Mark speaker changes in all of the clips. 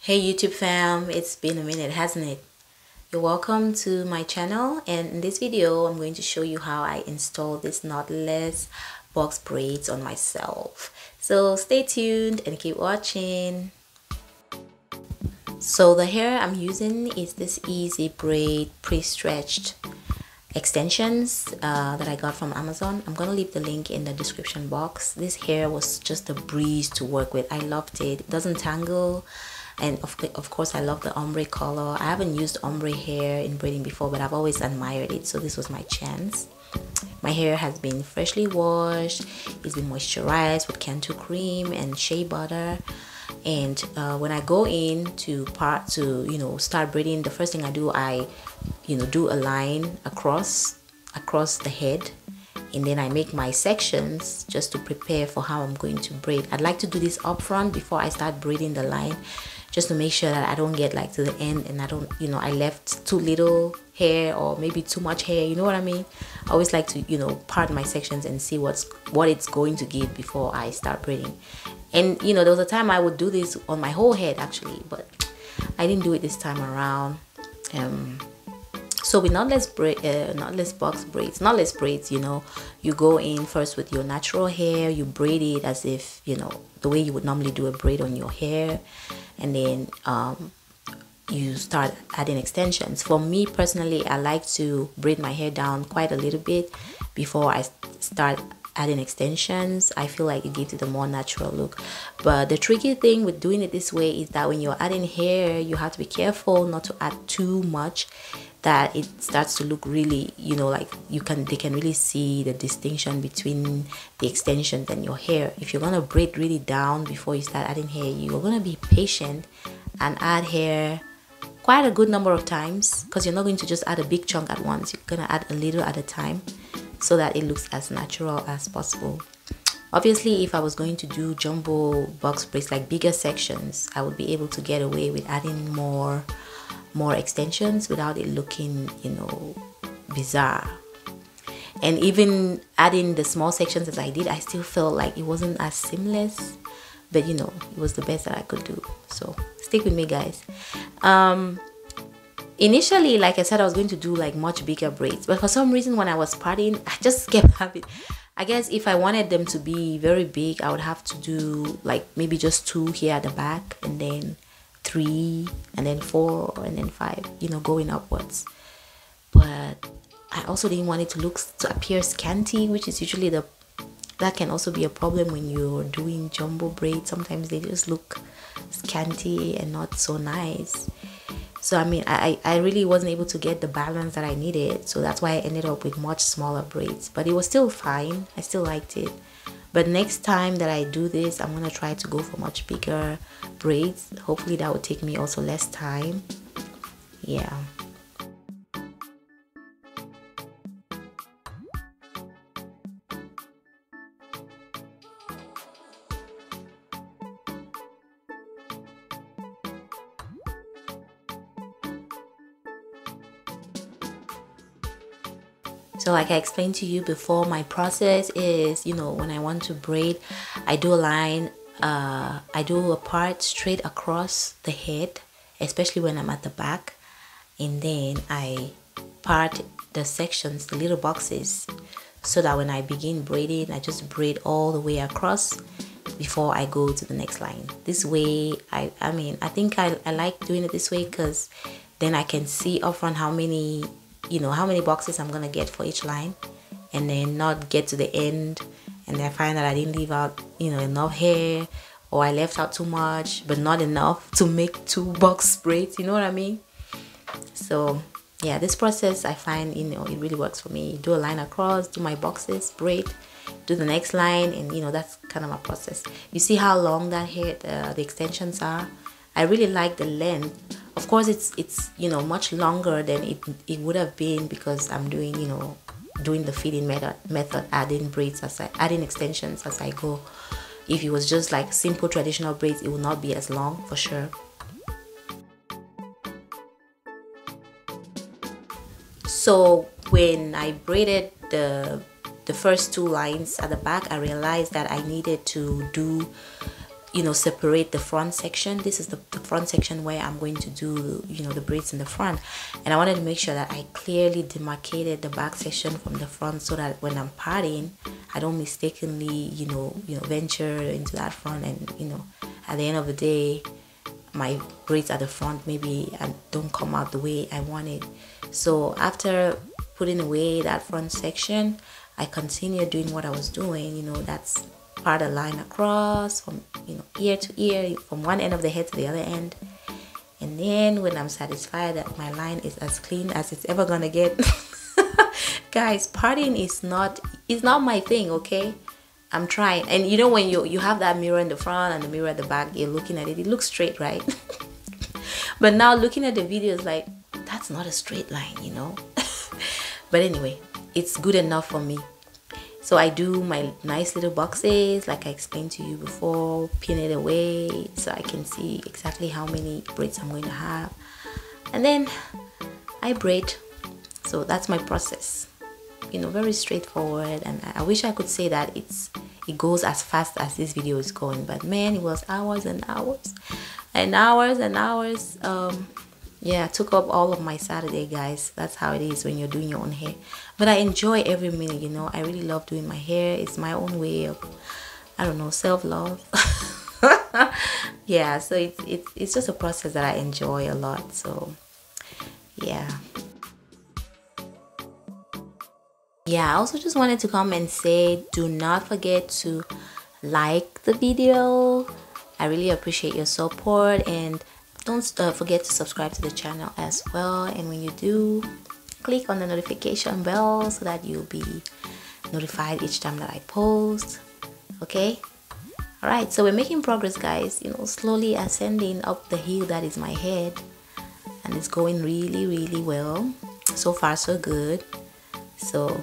Speaker 1: Hey YouTube fam, it's been a minute, hasn't it? You're welcome to my channel, and in this video I'm going to show you how I install this knotless box braids on myself. So stay tuned and keep watching. So the hair I'm using is this easy braid pre-stretched extensions that I got from Amazon. I'm gonna leave the link in the description box. This hair was just a breeze to work with. I loved it. It doesn't tangle, and of course I love the ombre color. I haven't used ombre hair in braiding before, but I've always admired it, so this was my chance. My hair has been freshly washed. It's been moisturized with Cantu cream and shea butter. And when I go in to start braiding, the first thing I do, I do a line across the head, and then I make my sections just to prepare for how I'm going to braid. I'd like to do this up front before I start braiding the line, just to make sure that I don't get like to the end and I don't, I left too little hair or maybe too much hair, you know what I mean? I always like to, part my sections and see what it's going to give before I start braiding. And there was a time I would do this on my whole head actually, but I didn't do it this time around. So with knotless braids, you go in first with your natural hair, you braid it as if, the way you would normally do a braid on your hair, and then you start adding extensions. For me personally, I like to braid my hair down quite a little bit before I start adding extensions. I feel like it gives it a more natural look. But the tricky thing with doing it this way is that when you're adding hair, you have to be careful not to add too much, that it starts to look really, like they can really see the distinction between the extensions and your hair. If you're gonna braid really down before you start adding hair, you're gonna be patient and add hair quite a good number of times, because you're not going to just add a big chunk at once. You're gonna add a little at a time, so that it looks as natural as possible. Obviously, if I was going to do jumbo box braids, like bigger sections, I would be able to get away with adding more extensions without it looking, bizarre. And even adding the small sections as I did, I still felt like it wasn't as seamless, but it was the best that I could do. So stick with me, guys. Initially, like I said, I was going to do like much bigger braids, but for some reason when I was parting, I just kept having, I guess if I wanted them to be very big, I would have to do like maybe just 2 here at the back, and then 3, and then 4, and then 5, going upwards. But I also didn't want it to appear scanty, which is usually that can also be a problem when you're doing jumbo braids. Sometimes they just look scanty and not so nice. So I mean, I really wasn't able to get the balance that I needed, so that's why I ended up with much smaller braids. But it was still fine. I still liked it. But next time that I do this, I'm gonna try to go for much bigger braids. Hopefully that would take me also less time. Yeah. So like I explained to you before, my process is, when I want to braid, I do a line, I do a part straight across the head, especially when I'm at the back, and then I part the sections, the little boxes, so that when I begin braiding, I just braid all the way across before I go to the next line. This way, I think I like doing it this way, because then I can see upfront how many boxes I'm gonna get for each line, and then not get to the end and then I find that I didn't leave out enough hair, or I left out too much but not enough to make 2 box braids, you know what I mean? So yeah, this process I find it really works for me. Do a line across, do my boxes, braid, do the next line, and that's kind of my process. You see how long that hair, the extensions are? I really like the length. Of course, it's much longer than it would have been, because I'm doing doing the feeding method, adding braids adding extensions as I go. If it was just like simple traditional braids, it would not be as long for sure. So when I braided the first 2 lines at the back, I realized that I needed to do separate the front section. This is the front section where I'm going to do the braids in the front, and I wanted to make sure that I clearly demarcated the back section from the front, so that when I'm parting, I don't mistakenly venture into that front, and at the end of the day my braids at the front maybe don't come out the way I wanted. So after putting away that front section, I continued doing what I was doing. That's part a line across from ear to ear, from one end of the head to the other end, and then when I'm satisfied that my line is as clean as it's ever gonna get. Guys, parting is not my thing, okay? I'm trying. And when you have that mirror in the front and the mirror at the back, you're looking at it, it looks straight, right? But now looking at the video is like, that's not a straight line, But anyway, it's good enough for me. So I do my nice little boxes like I explained to you before, pin it away so I can see exactly how many braids I'm going to have, and then I braid. So that's my process, very straightforward. And I wish I could say that it goes as fast as this video is going, but man, it was hours and hours and hours and hours. Yeah, took up all of my Saturday, guys. That's how it is when you're doing your own hair. But I enjoy every minute, I really love doing my hair. It's my own way of, I don't know, self-love. Yeah, so it's just a process that I enjoy a lot. So yeah. Yeah, I also just wanted to come and say, do not forget to like the video. I really appreciate your support, and don't forget to subscribe to the channel as well. And when you do, click on the notification bell so that you'll be notified each time that I post. Okay? Alright, so we're making progress, guys. Slowly ascending up the hill that is my head. And it's going really, really well. So far, so good. So,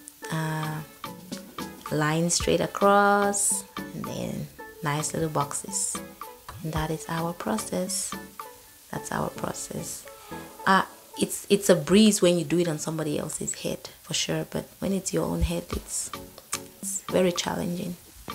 Speaker 1: line straight across, and then nice little boxes. And that is our process. That's our process. It's a breeze when you do it on somebody else's head, for sure, but when it's your own head, it's very challenging.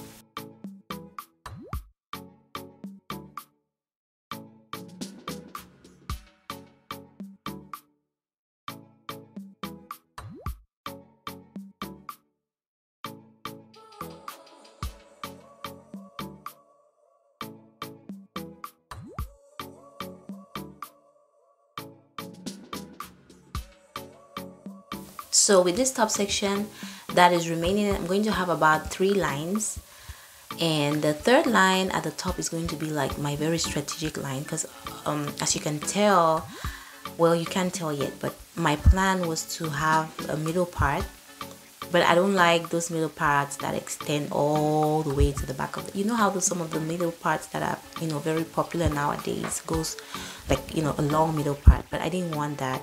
Speaker 1: So with this top section that is remaining, I'm going to have about 3 lines, and the third line at the top is going to be like my very strategic line, because as you can tell, well, you can't tell yet, but my plan was to have a middle part, but I don't like those middle parts that extend all the way to the back of the, how some of the middle parts that are very popular nowadays goes like a long middle part, but I didn't want that.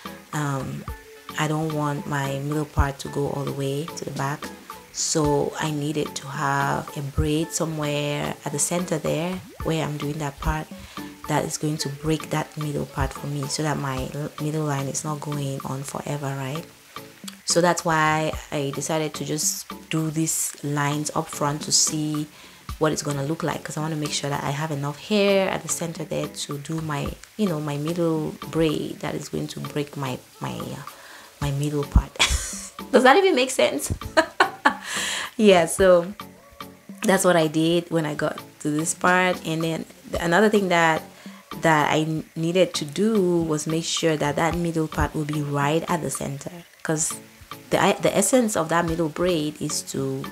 Speaker 1: I don't want my middle part to go all the way to the back, so I needed to have a braid somewhere at the center there where I'm doing that part that is going to break that middle part for me, so that my middle line is not going on forever, right? So that's why I decided to just do these lines up front to see what it's gonna look like, because I want to make sure that I have enough hair at the center there to do my my middle braid that is going to break my middle part. Does that even make sense? Yeah, so that's what I did when I got to this part. And then another thing that I needed to do was make sure that that middle part will be right at the center, because the essence of that middle braid is to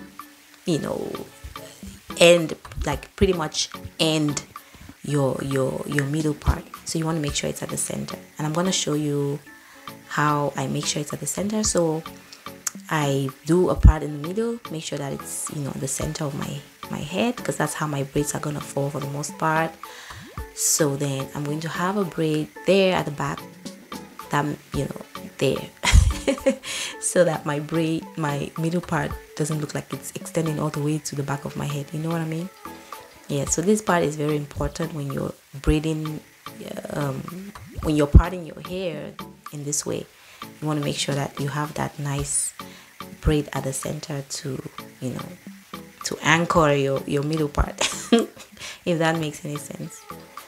Speaker 1: end, like pretty much end your middle part. So you want to make sure it's at the center, and I'm going to show you how I make sure it's at the center. So I do a part in the middle, make sure that it's the center of my head, because that's how my braids are gonna fall for the most part. So then I'm going to have a braid there at the back, that there, so that my middle part doesn't look like it's extending all the way to the back of my head. You know what I mean? Yeah, so this part is very important when you're braiding, when you're parting your hair in this way. You want to make sure that you have that nice braid at the center to to anchor your middle part. if that makes any sense.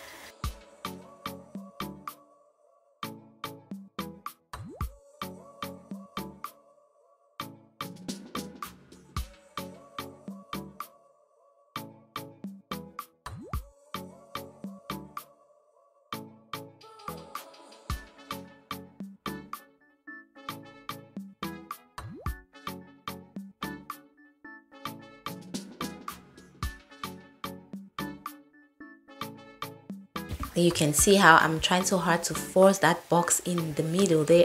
Speaker 1: You can see how I'm trying so hard to force that box in the middle there.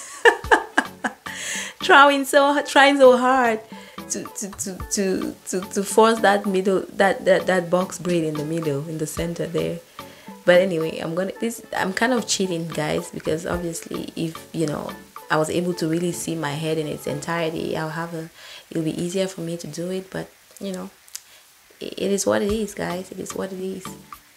Speaker 1: trying so hard to force that middle, that box braid in the middle, in the center there. But anyway, I'm kind of cheating, guys, because obviously if I was able to really see my head in its entirety, it'll be easier for me to do it. But it is what it is, guys. It is what it is.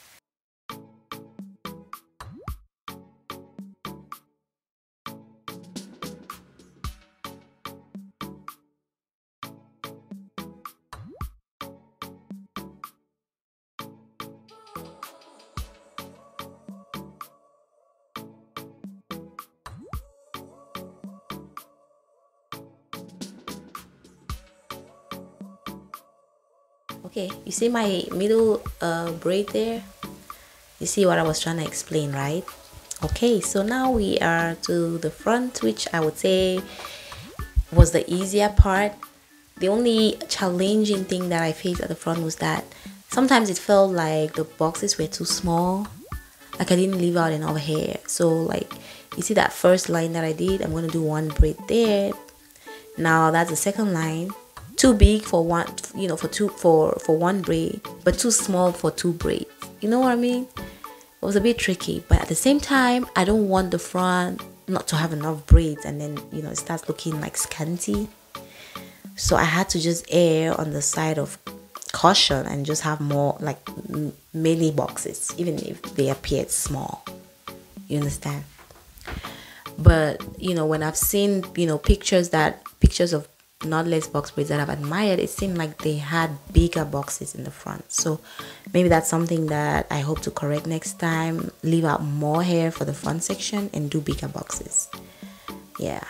Speaker 1: Okay, you see my middle braid there? You see what I was trying to explain, right? Okay, so now we are to the front, which I would say was the easier part. The only challenging thing that I faced at the front was that sometimes it felt like the boxes were too small. Like I didn't leave out enough hair. So like, you see that first line that I did? I'm going to do one braid there. Now that's the second line. Too big for one, for one braid, but too small for two braids. You know what I mean? It was a bit tricky, but at the same time, I don't want the front not to have enough braids and then it starts looking like scanty. So I had to just err on the side of caution and just have more like mini boxes, even if they appeared small. You understand? But when I've seen pictures of knotless box braids that I've admired, it seemed like they had bigger boxes in the front. So maybe that's something that I hope to correct next time. Leave out more hair for the front section and do bigger boxes. Yeah.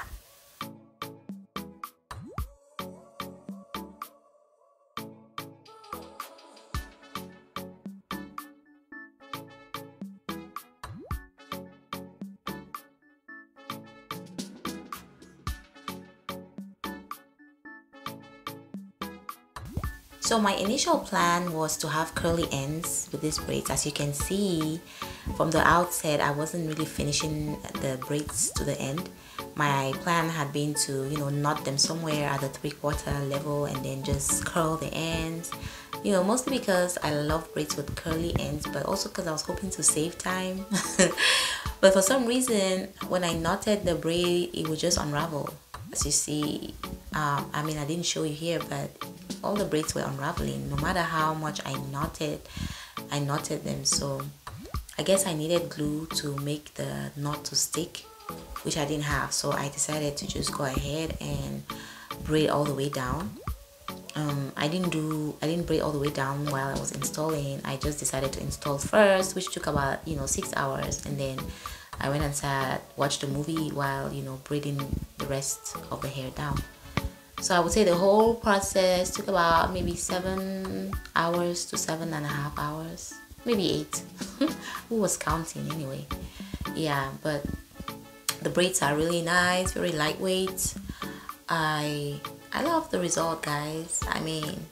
Speaker 1: So my initial plan was to have curly ends with these braids. As you can see from the outset, I wasn't really finishing the braids to the end. My plan had been to knot them somewhere at the 3/4 level and then just curl the ends, mostly because I love braids with curly ends, but also because I was hoping to save time. But for some reason, when I knotted the braid, it would just unravel. As you see, I mean, I didn't show you here, but all the braids were unraveling. No matter how much I knotted them. So I guess I needed glue to make the knot to stick, which I didn't have. So I decided to just go ahead and braid all the way down. I didn't braid all the way down while I was installing. I just decided to install first, which took about 6 hours, and then I went and watched a movie while braiding the rest of the hair down. So I would say the whole process took about maybe 7 hours to 7.5 hours, maybe 8. Who was counting anyway? Yeah, but the braids are really nice, very lightweight. I love the result, guys. I mean,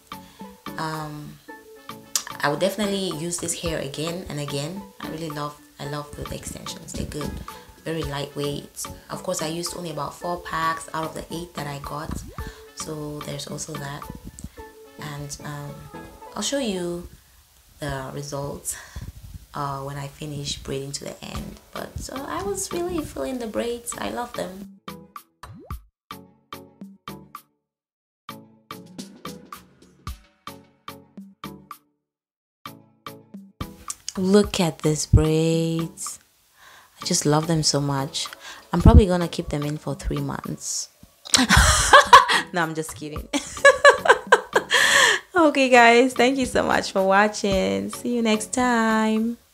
Speaker 1: I would definitely use this hair again and again. I love the extensions. They're good, very lightweight. Of course, I used only about 4 packs out of the 8 that I got. So there's also that, and I'll show you the results when I finish braiding to the end. But so I was really feeling the braids. I love them. Look at these braids. I just love them so much. I'm probably gonna keep them in for 3 months. No, I'm just kidding. Okay guys, thank you so much for watching. See you next time.